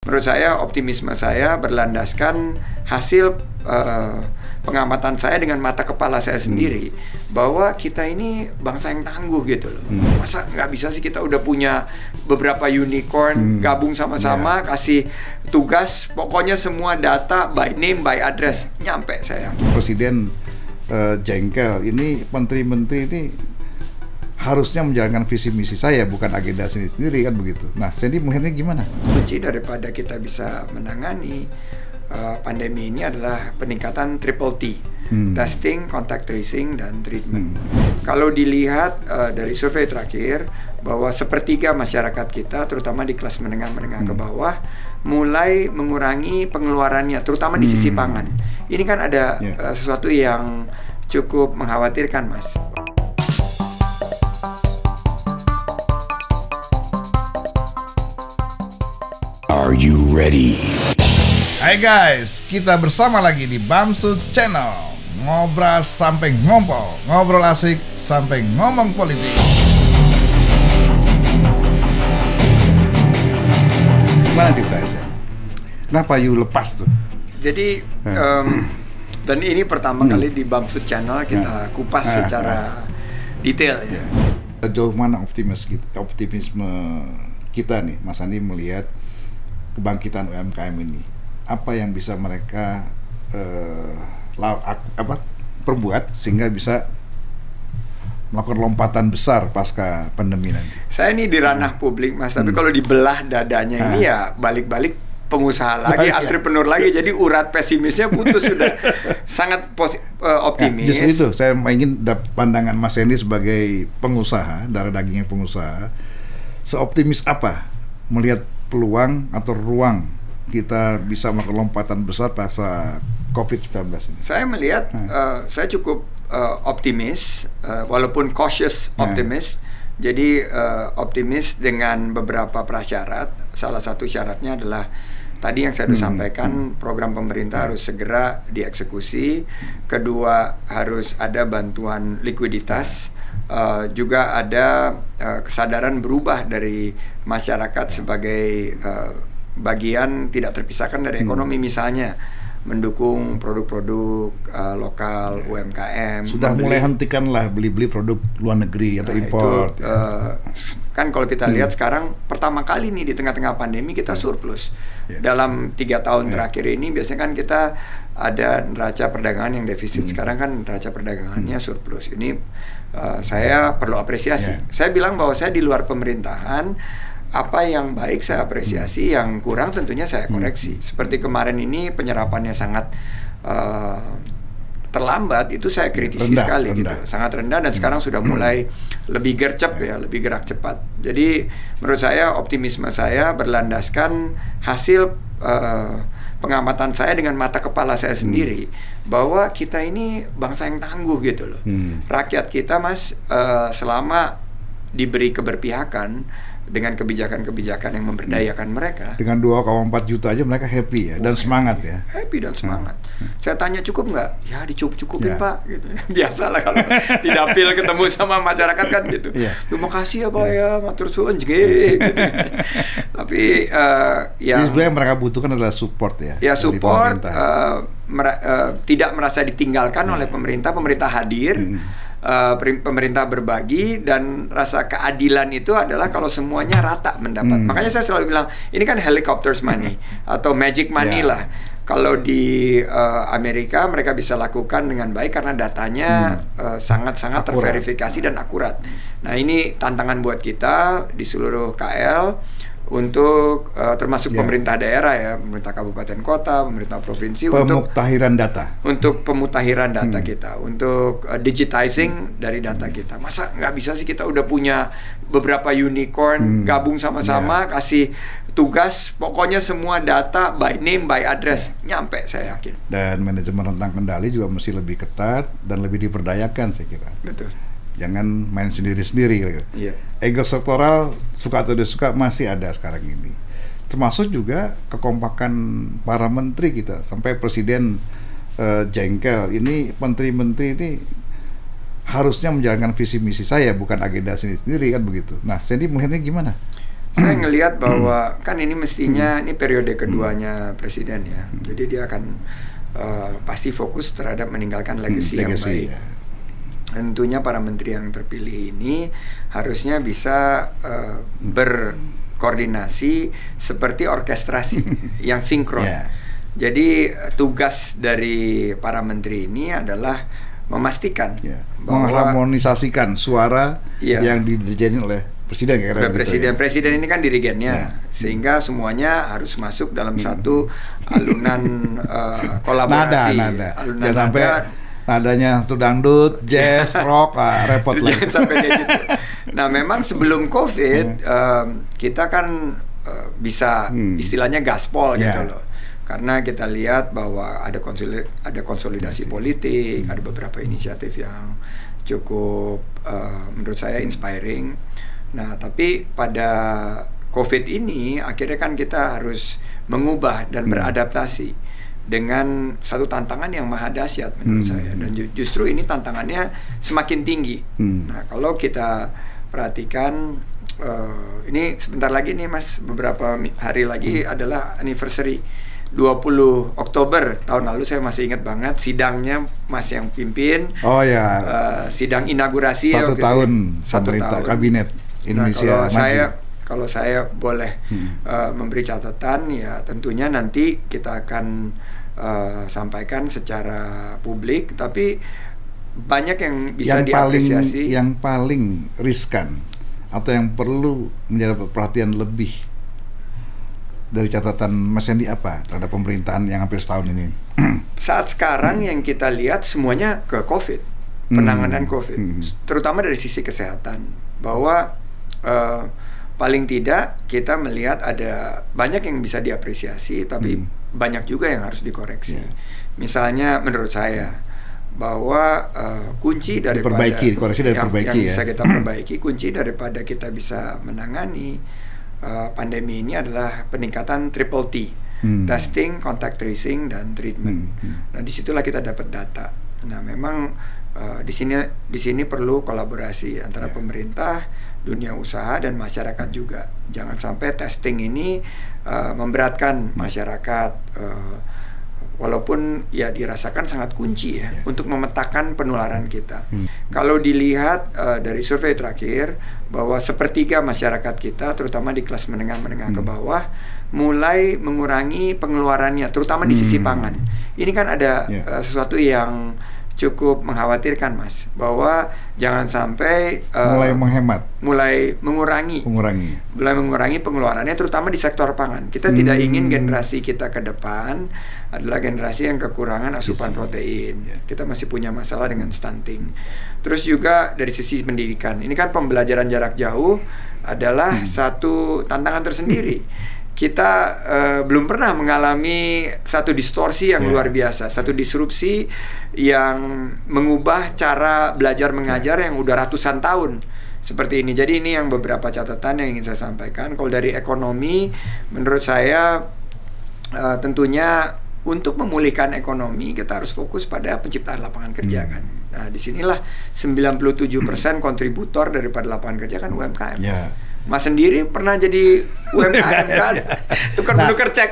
Menurut saya optimisme saya berlandaskan hasil pengamatan saya dengan mata kepala saya sendiri bahwa kita ini bangsa yang tangguh gitu loh. Masa nggak bisa sih kita udah punya beberapa unicorn gabung sama-sama kasih tugas, pokoknya semua data by name by address nyampe saya. Presiden jengkel, ini menteri-menteri ini harusnya menjalankan visi misi saya, bukan agenda sendiri kan begitu. Nah, Sandy melihatnya gimana? Kunci daripada kita bisa menangani pandemi ini adalah peningkatan triple T, testing, contact tracing, dan treatment. Kalau dilihat dari survei terakhir bahwa sepertiga masyarakat kita, terutama di kelas menengah ke bawah, mulai mengurangi pengeluarannya, terutama di sisi pangan. Ini kan ada sesuatu yang cukup mengkhawatirkan, Mas. Are you ready? Hai guys, kita bersama lagi di Bamsud Channel. Ngobrol sampai ngompol, ngobrol asik sampai ngomong politik. Gimana ceritanya sih? Kenapa you lepas tuh? Jadi dan ini pertama kali di Bamsud Channel kita kupas secara detail ya. Sejauh mana optimisme kita nih, Mas Andi, melihat kebangkitan UMKM ini? Apa yang bisa mereka perbuat sehingga bisa melakukan lompatan besar pasca pandemi nanti? Saya ini di ranah publik, Mas, tapi kalau dibelah dadanya ini ya balik-balik pengusaha lagi, entrepreneur lagi, jadi urat pesimisnya putus sudah. Sangat optimis. Justru itu, saya ingin pandangan Mas Andi sebagai pengusaha, darah dagingnya pengusaha, seoptimis apa melihat peluang atau ruang kita bisa melakukan lompatan besar pasca COVID-19 ini? Saya melihat, saya cukup optimis, walaupun cautious optimis. Jadi optimis dengan beberapa prasyarat. Salah satu syaratnya adalah tadi yang saya sudah sampaikan, program pemerintah harus segera dieksekusi. Kedua, harus ada bantuan likuiditas. Juga ada kesadaran berubah dari masyarakat sebagai bagian tidak terpisahkan dari ekonomi, misalnya mendukung produk-produk lokal, UMKM. Sudah mulai hentikanlah beli-beli produk luar negeri atau impor. Kan kalau kita lihat sekarang pertama kali nih di tengah-tengah pandemi kita surplus. Dalam 3 tahun terakhir ini biasanya kan kita ada neraca perdagangan yang defisit. Sekarang kan neraca perdagangannya surplus. Ini saya perlu apresiasi. Saya bilang bahwa saya di luar pemerintahan, apa yang baik saya apresiasi, yang kurang tentunya saya koreksi. Seperti kemarin ini penyerapannya sangat terlambat, itu saya kritisi sekali gitu, sangat rendah, dan sekarang sudah mulai lebih gercep ya, lebih gerak cepat. Jadi menurut saya optimisme saya berlandaskan hasil pengamatan saya dengan mata kepala saya sendiri bahwa kita ini bangsa yang tangguh gitu loh. Rakyat kita, Mas, selama diberi keberpihakan dengan kebijakan-kebijakan yang memberdayakan mereka. Dengan 2,4 juta aja mereka happy ya, dan semangat ya. Happy dan semangat. Saya tanya cukup nggak? Ya dicukup-cukupin Pak. Gitu. Biasalah kalau di dapil ketemu sama masyarakat kan gitu. Terima kasih ya Pak ya, matur suwun gitu. Tapi yang sebenarnya mereka butuhkan adalah support ya. Ya support, tidak merasa ditinggalkan oleh pemerintah. Pemerintah hadir. Pemerintah berbagi, dan rasa keadilan itu adalah kalau semuanya rata mendapat. Makanya saya selalu bilang ini kan helicopters money atau magic money lah. Kalau di Amerika mereka bisa lakukan dengan baik karena datanya sangat-sangat terverifikasi dan akurat. Nah ini tantangan buat kita di seluruh KL untuk termasuk pemerintah daerah ya, pemerintah kabupaten kota, pemerintah provinsi, untuk pemutahiran data kita, untuk digitizing dari data kita. Masa nggak bisa sih kita udah punya beberapa unicorn gabung sama-sama kasih tugas, pokoknya semua data by name by address nyampe, saya yakin. Dan manajemen rentang kendali juga mesti lebih ketat dan lebih diperdayakan, saya kira. Betul. Jangan main sendiri-sendiri gitu. Ego sektoral, suka atau tidak suka, masih ada sekarang ini. Termasuk juga kekompakan para menteri kita. Sampai presiden jengkel, ini menteri-menteri ini harusnya menjalankan visi misi saya, bukan agenda sendiri kan begitu. Nah, Sandy melihatnya gimana? saya ngelihat bahwa kan ini mestinya ini periode keduanya presiden ya. Jadi dia akan pasti fokus terhadap meninggalkan legacy yang baik. Ya. Tentunya para menteri yang terpilih ini harusnya bisa berkoordinasi seperti orkestrasi yang sinkron. Yeah. Jadi tugas dari para menteri ini adalah memastikan bahwa mengharmonisasikan suara yang didirjenin oleh presiden. Presiden ini kan dirigennya, sehingga semuanya harus masuk dalam satu alunan kolaborasi. Nada. Jangan sampai nadanya tuh dangdut, jazz, rock, repot lah. Jangan sampai kayak gitu. Nah, memang sebelum COVID kita kan bisa istilahnya gaspol gitu loh. Karena kita lihat bahwa ada konsolidasi politik, ada beberapa inisiatif yang cukup menurut saya inspiring. Nah, tapi pada COVID ini akhirnya kan kita harus mengubah dan beradaptasi dengan satu tantangan yang maha dahsyat menurut saya, dan justru ini tantangannya semakin tinggi. Nah, kalau kita perhatikan ini sebentar lagi nih Mas, beberapa hari lagi adalah anniversary 20 Oktober tahun lalu. Saya masih ingat banget sidangnya Mas yang pimpin. Oh ya. Sidang inaugurasi satu tahun kabinet Indonesia Maju. Kalau saya boleh memberi catatan, ya tentunya nanti kita akan sampaikan secara publik, tapi banyak yang bisa diapresiasi. Yang paling riskan atau yang perlu menjadi perhatian lebih dari catatan Mas Hendy apa terhadap pemerintahan yang hampir setahun ini? Saat sekarang yang kita lihat semuanya ke COVID, penanganan COVID, terutama dari sisi kesehatan, bahwa paling tidak kita melihat ada banyak yang bisa diapresiasi, tapi banyak juga yang harus dikoreksi. Misalnya menurut saya bahwa kunci daripada yang bisa kita perbaiki, kunci daripada kita bisa menangani pandemi ini adalah peningkatan triple T, testing, contact tracing, dan treatment. Nah, disitulah kita dapat data. Nah, memang di sini perlu kolaborasi antara pemerintah, dunia usaha, dan masyarakat juga. Jangan sampai testing ini memberatkan masyarakat, walaupun ya dirasakan sangat kunci ya untuk memetakan penularan kita. Kalau dilihat dari survei terakhir bahwa sepertiga masyarakat kita, terutama di kelas menengah ke bawah, mulai mengurangi pengeluarannya, terutama di sisi pangan. Ini kan ada sesuatu yang cukup mengkhawatirkan, Mas, bahwa jangan sampai mulai mengurangi pengeluarannya, terutama di sektor pangan. Kita tidak ingin generasi kita ke depan adalah generasi yang kekurangan asupan protein. Kita masih punya masalah dengan stunting. Terus juga dari sisi pendidikan, ini kan pembelajaran jarak jauh adalah satu tantangan tersendiri. Kita belum pernah mengalami satu distorsi yang luar biasa, satu disrupsi yang mengubah cara belajar mengajar yang udah ratusan tahun seperti ini. Jadi ini yang beberapa catatan yang ingin saya sampaikan. Kalau dari ekonomi, menurut saya tentunya untuk memulihkan ekonomi kita harus fokus pada penciptaan lapangan kerja kan. Nah, disinilah 97% kontributor daripada lapangan kerja kan UMKM. Mas sendiri pernah jadi UMKM kan? Tukar-menukar cek.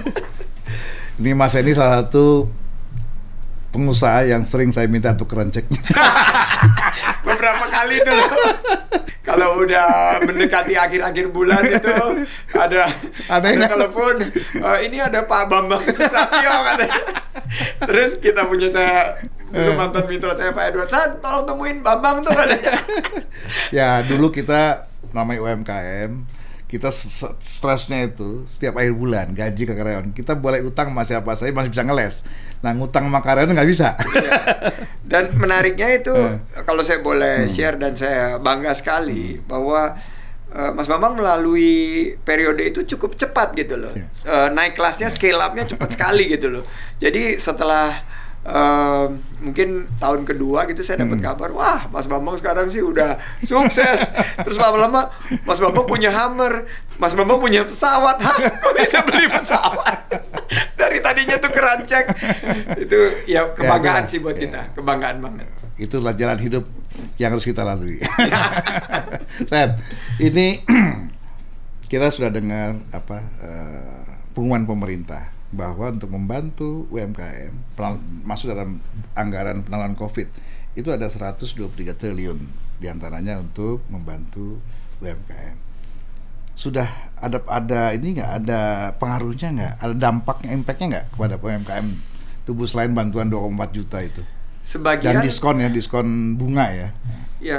Ini Mas ini salah satu pengusaha yang sering saya minta tukeran ceknya. Beberapa kali dulu. Kalau udah mendekati akhir-akhir bulan itu ada telepon, ini ada Pak Bambang Susatyo katanya. Terus kita punya saya dulu mantan mitra saya Pak Edward, tolong temuin Bambang tuh katanya. Ya dulu kita namanya UMKM, kita stresnya itu setiap akhir bulan gaji ke karyawan, kita boleh utang sama siapa saja masih bisa ngeles. Nah, ngutang sama karyawan nggak bisa. Dan menariknya itu kalau saya boleh share, dan saya bangga sekali bahwa Mas Bambang melalui periode itu cukup cepat gitu loh. Naik kelasnya, scale up-nya cepat sekali gitu loh. Jadi setelah mungkin tahun kedua gitu saya dapat kabar, wah Mas Bambang sekarang sih udah sukses. Terus lama-lama Mas Bambang punya Hummer, Mas Bambang punya pesawat. Kok bisa beli pesawat? Dari tadinya tuh kerancek. Itu ya kebanggaan sih buat kita, kebanggaan banget. Itulah jalan hidup yang harus kita lalui. Sen, ini kita sudah dengar pengumuman pemerintah bahwa untuk membantu UMKM masuk dalam anggaran penanganan COVID itu ada 123 triliun diantaranya untuk membantu UMKM. Sudah ada ini nggak, ada pengaruhnya nggak, ada dampaknya, impactnya nggak kepada UMKM tubuh selain bantuan 2,4 juta itu? Sebagian dan diskon bunga ya. Ya,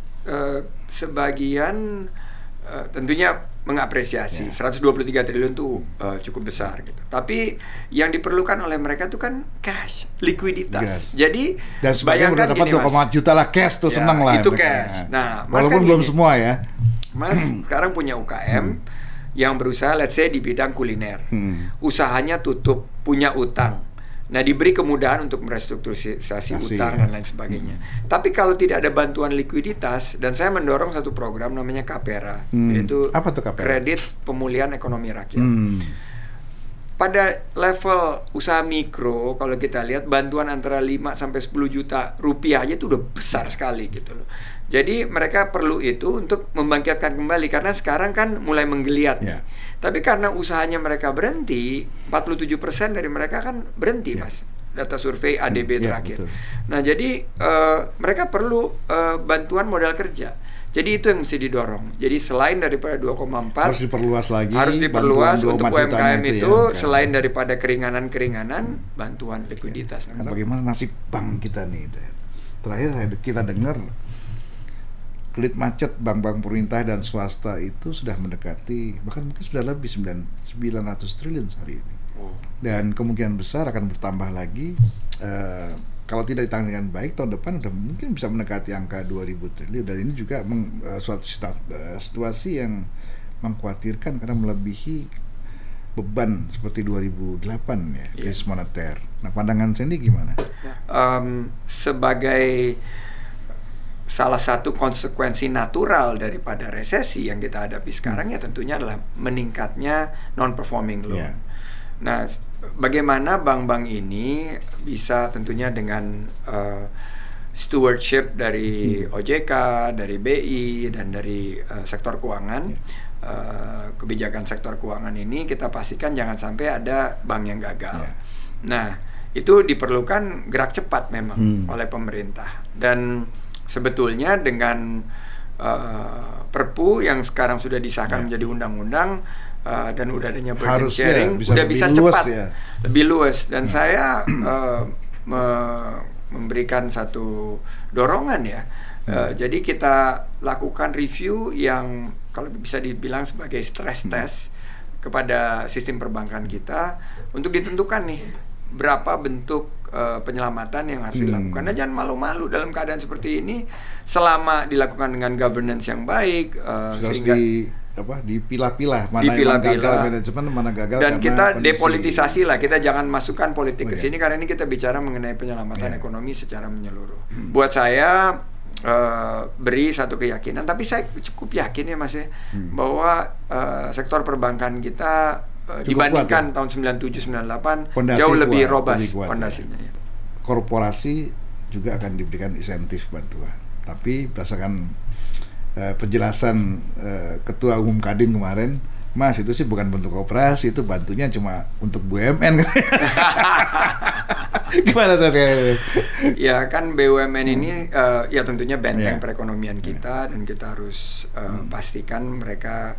sebagian tentunya mengapresiasi 123 triliun itu cukup besar gitu. Tapi yang diperlukan oleh mereka itu kan cash, likuiditas. Jadi dan bayangkan dapat 2,4 juta lah cash tuh, senang lah. Itu cash. Nah, Mas walaupun kan belum semua ya. Mas sekarang punya UKM yang berusaha let's say di bidang kuliner. Usahanya tutup, punya utang. Nah, diberi kemudahan untuk merestrukturisasi utang dan lain sebagainya. Tapi kalau tidak ada bantuan likuiditas, dan saya mendorong satu program namanya KPERA, yaitu apa tuh KPERA? Kredit Pemulihan Ekonomi Rakyat. Pada level usaha mikro, kalau kita lihat bantuan antara 5 sampai 10 juta rupiah aja itu udah besar sekali gitu loh. Jadi mereka perlu itu untuk membangkitkan kembali, karena sekarang kan mulai menggeliat nih. Tapi karena usahanya mereka berhenti, 47% dari mereka kan berhenti, Mas. Data survei ADB terakhir. Nah, jadi mereka perlu bantuan modal kerja. Jadi itu yang mesti didorong. Jadi selain daripada 2,4 harus diperluas untuk UMKM itu selain daripada keringanan-keringanan, bantuan likuiditas. Bagaimana nasib bank kita nih? Terakhir kita dengar kredit macet bank-bank pemerintah dan swasta itu sudah mendekati, bahkan mungkin sudah lebih 900 triliun sehari ini. Dan kemungkinan besar akan bertambah lagi. Kalau tidak ditangani dengan baik, tahun depan udah mungkin bisa mendekati angka 2000 triliun. Dan ini juga suatu situasi yang mengkhawatirkan karena melebihi beban seperti 2008 ya, krisis moneter. Nah, pandangan Sandy gimana? Sebagai salah satu konsekuensi natural daripada resesi yang kita hadapi sekarang ya tentunya adalah meningkatnya non-performing loan. Nah, bagaimana bank-bank ini bisa tentunya dengan stewardship dari OJK, dari BI, dan dari sektor keuangan, kebijakan sektor keuangan ini kita pastikan jangan sampai ada bank yang gagal. Nah, itu diperlukan gerak cepat memang oleh pemerintah. Dan sebetulnya dengan Perpu yang sekarang sudah disahkan menjadi undang-undang dan udah adanya burden sharing, udah bisa cepat, lebih luas. Dan saya memberikan satu dorongan ya. Jadi kita lakukan review yang kalau bisa dibilang sebagai stress test kepada sistem perbankan kita untuk ditentukan nih berapa bentuk penyelamatan yang harus dilakukan. Dan jangan malu-malu dalam keadaan seperti ini, selama dilakukan dengan governance yang baik, sehingga dipilah-pilah mana yang gagal manajemen, mana gagal. Dan kita depolitisasi lah, kita jangan masukkan politik ke sini karena ini kita bicara mengenai penyelamatan ekonomi secara menyeluruh. Buat saya beri satu keyakinan, tapi saya cukup yakin ya Mas ya, bahwa sektor perbankan kita dibandingkan tahun 97-98 jauh lebih robust fondasinya. Korporasi juga akan diberikan insentif bantuan, tapi berdasarkan penjelasan Ketua Umum Kadin kemarin, Mas, itu sih bukan bentuk koperasi, itu bantunya cuma untuk BUMN. Gimana tadi? Ya kan BUMN ini ya tentunya benteng perekonomian kita, dan kita harus pastikan mereka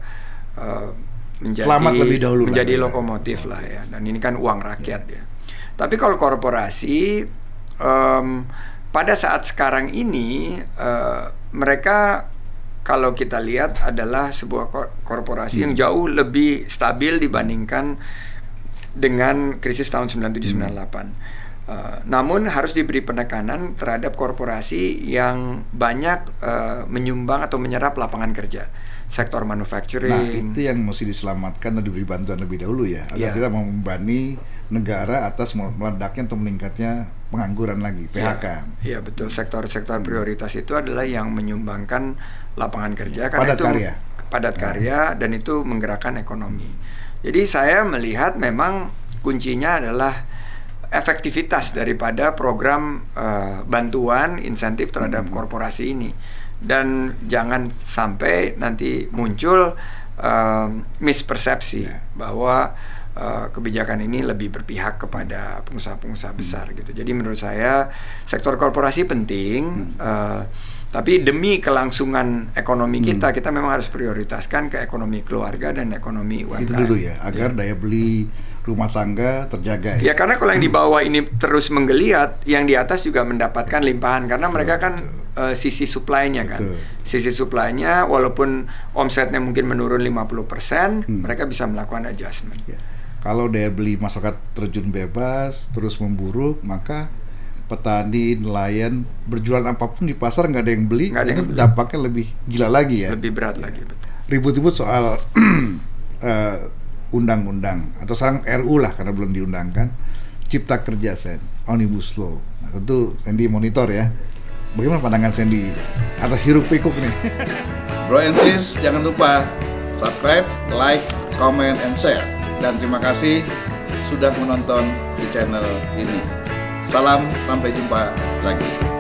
menjadi lokomotif lah ya, dan ini kan uang rakyat ya. Tapi kalau korporasi pada saat sekarang ini mereka kalau kita lihat adalah sebuah korporasi yang jauh lebih stabil dibandingkan dengan krisis tahun 97-98. Namun harus diberi penekanan terhadap korporasi yang banyak menyumbang atau menyerap lapangan kerja. Sektor manufacturing. Nah, itu yang mesti diselamatkan dan diberi bantuan lebih dahulu ya, agar tidak membebani negara atas meledaknya atau meningkatnya pengangguran lagi, PHK. Iya betul, sektor-sektor prioritas itu adalah yang menyumbangkan lapangan kerja karena padat karya dan itu menggerakkan ekonomi. Jadi saya melihat memang kuncinya adalah efektivitas daripada program bantuan insentif terhadap korporasi ini. Dan jangan sampai nanti muncul mispersepsi bahwa kebijakan ini lebih berpihak kepada pengusaha-pengusaha besar gitu. Jadi menurut saya sektor korporasi penting, tapi demi kelangsungan ekonomi kita memang harus prioritaskan ke ekonomi keluarga dan ekonomi UMKM. Itu dulu ya, agar daya beli rumah tangga terjaga. Ya karena kalau yang di bawah ini terus menggeliat, yang di atas juga mendapatkan limpahan karena mereka kan sisi supply-nya kan. Sisi supply-nya walaupun omsetnya mungkin menurun 50%, mereka bisa melakukan adjustment. Ya. Kalau daya beli masyarakat terjun bebas, terus memburuk, maka petani, nelayan berjualan apapun di pasar nggak ada yang beli, dampaknya lebih gila lagi ya. Lebih berat lagi, betul. Ribut-ribut soal undang-undang atau sekarang RU lah karena belum diundangkan, Cipta Kerja Sen, Omnibus Law. Nah, tentu Sandy monitor ya. Bagaimana pandangan Sandy atas hiruk pikuk nih? Bro and sis, jangan lupa subscribe, like, comment, and share. Dan terima kasih sudah menonton di channel ini. Salam, sampai jumpa lagi.